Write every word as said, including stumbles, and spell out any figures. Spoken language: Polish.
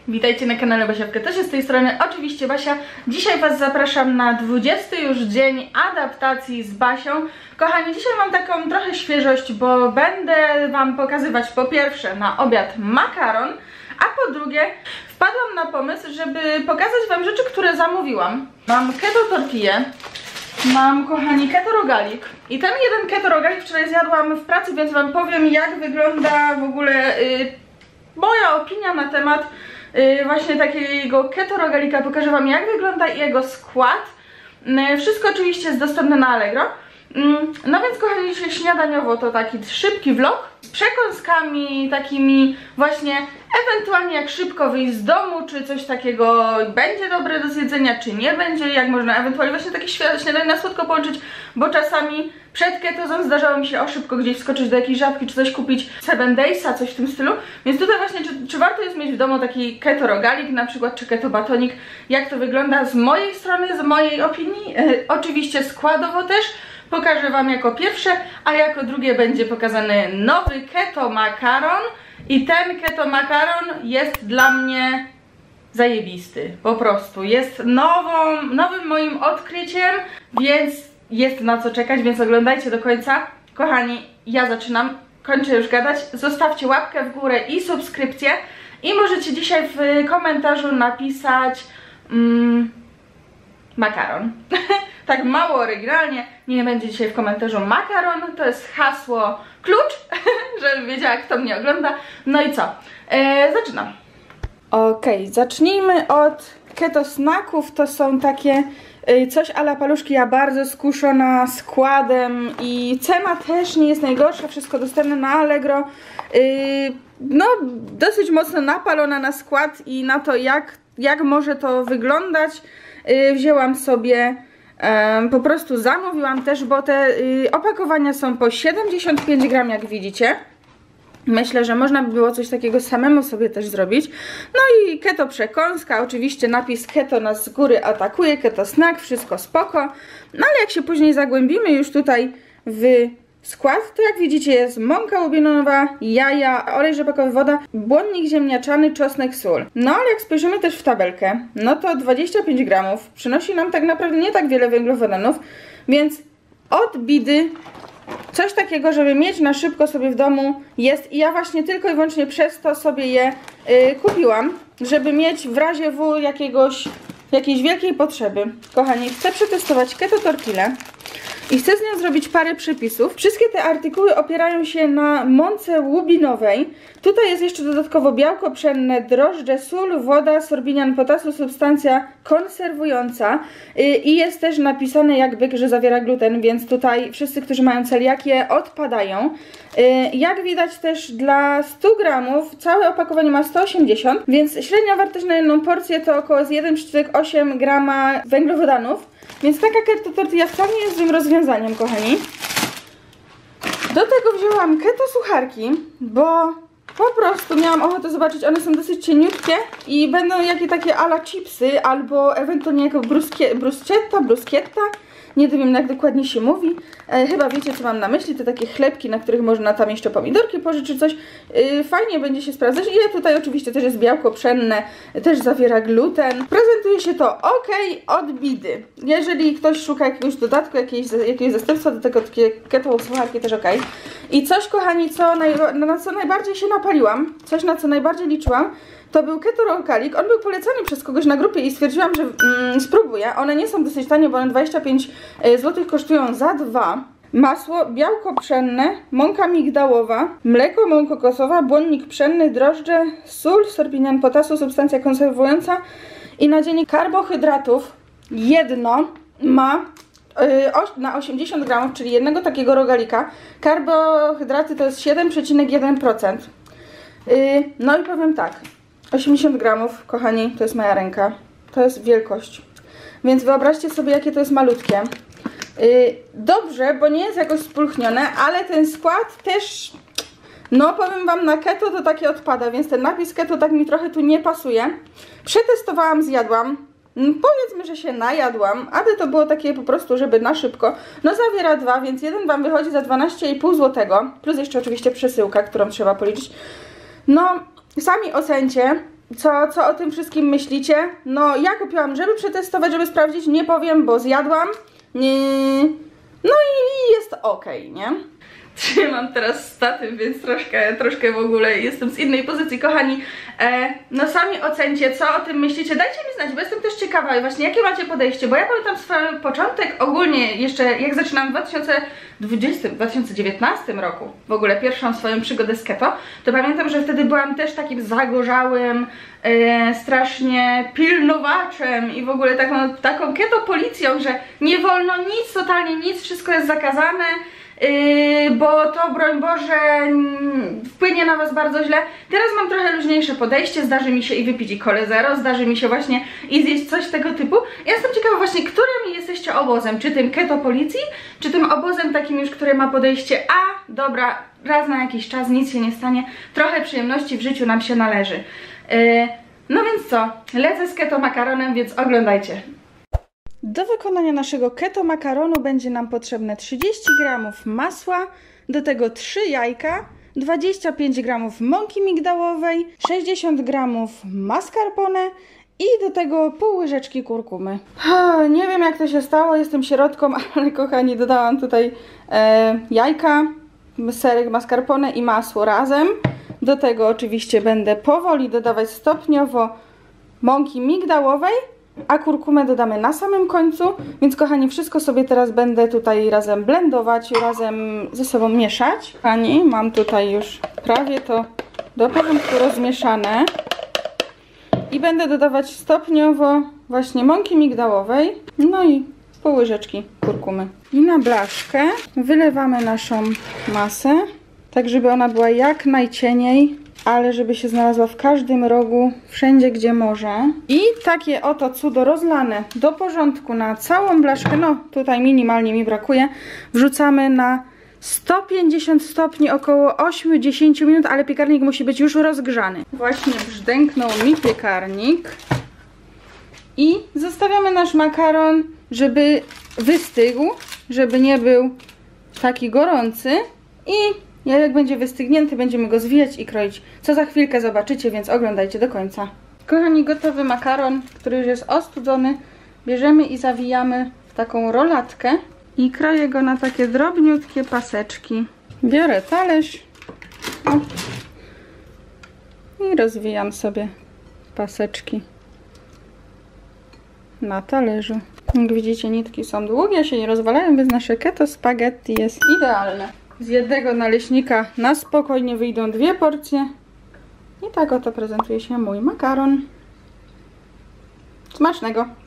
Witajcie na kanale Basia w Ketosie, z tej strony oczywiście Basia. Dzisiaj Was zapraszam na dwudziesty już dzień adaptacji z Basią. Kochani, dzisiaj mam taką trochę świeżość, bo będę Wam pokazywać po pierwsze na obiad makaron, a po drugie wpadłam na pomysł, żeby pokazać Wam rzeczy, które zamówiłam. Mam keto tortillę, mam, kochani, keto rogalik i ten jeden keto rogalik wczoraj zjadłam w pracy, więc Wam powiem, jak wygląda w ogóle yy, moja opinia na temat Yy, właśnie takiego keto rogalika. Pokażę Wam, jak wygląda jego skład. Yy, wszystko oczywiście jest dostępne na Allegro. Yy, no więc kochani, dzisiaj śniadaniowo to taki szybki vlog z przekąskami takimi właśnie, ewentualnie jak szybko wyjść z domu, czy coś takiego będzie dobre do zjedzenia, czy nie będzie, jak można ewentualnie właśnie takie śniadanie na słodko połączyć, bo czasami przed ketozą zdarzało mi się o szybko gdzieś wskoczyć do jakiejś żabki, czy coś kupić, seven daysa, coś w tym stylu, więc tutaj właśnie, czy, czy warto jest mieć w domu taki keto rogalik na przykład, czy keto batonik, jak to wygląda z mojej strony, z mojej opinii, e, oczywiście składowo też. Pokażę Wam jako pierwsze, a jako drugie będzie pokazany nowy keto makaron i ten keto makaron jest dla mnie zajebisty, po prostu jest nową, nowym moim odkryciem, więc jest na co czekać, więc oglądajcie do końca. Kochani, ja zaczynam, kończę już gadać, zostawcie łapkę w górę i subskrypcję i możecie dzisiaj w komentarzu napisać mm, makaron. Tak mało oryginalnie, nie będzie dzisiaj w komentarzu makaron, to jest hasło klucz, żebym wiedziała, kto mnie ogląda. No i co? Eee, zaczynam. Okej, okay, zacznijmy od keto snacków. To są takie y, coś a la paluszki, ja bardzo skuszona składem i cena też nie jest najgorsza, wszystko dostępne na Allegro. Y, no, dosyć mocno napalona na skład i na to, jak, jak może to wyglądać. Y, wzięłam sobie, y, po prostu zamówiłam też, bo te y, opakowania są po siedemdziesiąt pięć gramów, jak widzicie. Myślę, że można by było coś takiego samemu sobie też zrobić. No i keto przekąska, oczywiście napis keto nas z góry atakuje, keto snack, wszystko spoko. No ale jak się później zagłębimy już tutaj w skład, to jak widzicie jest mąka łubinowa, jaja, olej rzepakowy, woda, błonnik ziemniaczany, czosnek, sól. No ale jak spojrzymy też w tabelkę, no to dwadzieścia pięć gramów przynosi nam tak naprawdę nie tak wiele węglowodanów, więc od bidy coś takiego, żeby mieć na szybko sobie w domu jest i ja właśnie tylko i wyłącznie przez to sobie je yy, kupiłam, żeby mieć w razie w jakiegoś, jakiejś wielkiej potrzeby. Kochani, chcę przetestować keto tortillę i chcę z nią zrobić parę przepisów. Wszystkie te artykuły opierają się na mące łubinowej. Tutaj jest jeszcze dodatkowo białko pszenne, drożdże, sól, woda, sorbinian potasu, substancja konserwująca. I jest też napisane jakby, że zawiera gluten, więc tutaj wszyscy, którzy mają celiakię, odpadają. Jak widać też dla stu gramów całe opakowanie ma sto osiemdziesiąt, więc średnia wartość na jedną porcję to około jeden przecinek osiem grama węglowodanów. Więc taka keto tortilla wcale nie jest złym rozwiązaniem, kochani. Do tego wzięłam keto sucharki, bo po prostu miałam ochotę zobaczyć, one są dosyć cieniutkie i będą jakie takie ala chipsy, albo ewentualnie jako bruschetta, bruschetta. Nie wiem, jak dokładnie się mówi. E, chyba wiecie, co mam na myśli. To takie chlebki, na których można tam jeszcze pomidorki położyć czy coś. E, fajnie będzie się sprawdzać. I tutaj oczywiście też jest białko pszenne, też zawiera gluten. Prezentuje się to ok od bidy. Jeżeli ktoś szuka jakiegoś dodatku, jakiegoś, jakiegoś zastępstwa do tego, takie keto sucharki też ok. I coś, kochani, co naj, na co najbardziej się napaliłam, coś, na co najbardziej liczyłam, to był keto rogalik. On był polecany przez kogoś na grupie i stwierdziłam, że mm, spróbuję. One nie są dosyć tanie, bo one dwadzieścia pięć złotych kosztują za dwa. Masło, białko pszenne, mąka migdałowa, mleko, mąka kokosowa, błonnik pszenny, drożdże, sól, sorbinian potasu, substancja konserwująca i nadzienie karbohydratów. Jedno ma yy, na osiemdziesiąt gramów, czyli jednego takiego rogalika. Karbohydraty to jest siedem przecinek jeden procent. Yy, no i powiem tak. osiemdziesiąt gramów, kochani, to jest moja ręka. To jest wielkość. Więc wyobraźcie sobie, jakie to jest malutkie. Yy, dobrze, bo nie jest jakoś spulchnione, ale ten skład też, no powiem Wam, na keto to takie odpada, więc ten napis keto tak mi trochę tu nie pasuje. Przetestowałam, zjadłam. Powiedzmy, że się najadłam, ale to było takie po prostu, żeby na szybko. No zawiera dwa, więc jeden Wam wychodzi za dwanaście i pół złotego. Plus jeszcze oczywiście przesyłka, którą trzeba policzyć. No, sami ocencie, co, co o tym wszystkim myślicie? No ja kupiłam, żeby przetestować, żeby sprawdzić, nie powiem, bo zjadłam. Nie. No i jest ok, nie? Trzymam teraz statyw, więc troszkę, troszkę w ogóle jestem z innej pozycji, kochani. E, no sami ocencie, co o tym myślicie. Dajcie mi znać, bo jestem też ciekawa właśnie, jakie macie podejście, bo ja pamiętam swój początek ogólnie jeszcze, jak zaczynałam w dwa tysiące dwudziestym, dwa tysiące dziewiętnastym roku w ogóle pierwszą swoją przygodę z keto, to pamiętam, że wtedy byłam też takim zagorzałym, e, strasznie pilnowaczem i w ogóle taką, taką keto policją, że nie wolno nic, totalnie nic, wszystko jest zakazane. Yy, bo to, broń Boże, wpłynie na was bardzo źle. Teraz mam trochę luźniejsze podejście, zdarzy mi się i wypić i Colę Zero, zdarzy mi się właśnie i zjeść coś tego typu. Ja jestem ciekawa właśnie, którym jesteście obozem, czy tym keto policji, czy tym obozem takim już, który ma podejście, a dobra, raz na jakiś czas, nic się nie stanie, trochę przyjemności w życiu nam się należy. Yy, no więc co, lecę z keto makaronem, więc oglądajcie. Do wykonania naszego keto makaronu będzie nam potrzebne trzydzieści gramów masła, do tego trzy jajka, dwadzieścia pięć gramów mąki migdałowej, sześćdziesiąt gramów mascarpone i do tego pół łyżeczki kurkumy. Nie wiem, jak to się stało, jestem sierotką, ale kochani, dodałam tutaj e, jajka, serek mascarpone i masło razem. Do tego oczywiście będę powoli dodawać stopniowo mąki migdałowej, a kurkumę dodamy na samym końcu, więc kochani, wszystko sobie teraz będę tutaj razem blendować, razem ze sobą mieszać. Kochani, mam tutaj już prawie to do porządku rozmieszane i będę dodawać stopniowo właśnie mąki migdałowej, no i pół łyżeczki kurkumy. I na blaszkę wylewamy naszą masę, tak żeby ona była jak najcieniej, ale żeby się znalazła w każdym rogu, wszędzie gdzie może. I takie oto cudo rozlane do porządku na całą blaszkę, no tutaj minimalnie mi brakuje, wrzucamy na sto pięćdziesiąt stopni, około osiem do dziesięciu minut, ale piekarnik musi być już rozgrzany. Właśnie brzdęknął mi piekarnik. I zostawiamy nasz makaron, żeby wystygł, żeby nie był taki gorący i jak będzie wystygnięty, będziemy go zwijać i kroić, co za chwilkę zobaczycie, więc oglądajcie do końca. Kochani, gotowy makaron, który już jest ostudzony, bierzemy i zawijamy w taką rolatkę i kroję go na takie drobniutkie paseczki. Biorę talerz o, i rozwijam sobie paseczki na talerzu. Jak widzicie, nitki są długie, się nie rozwalają, więc nasze keto spaghetti jest idealne. Z jednego naleśnika na spokojnie wyjdą dwie porcje. I tak oto prezentuje się mój makaron. Smacznego!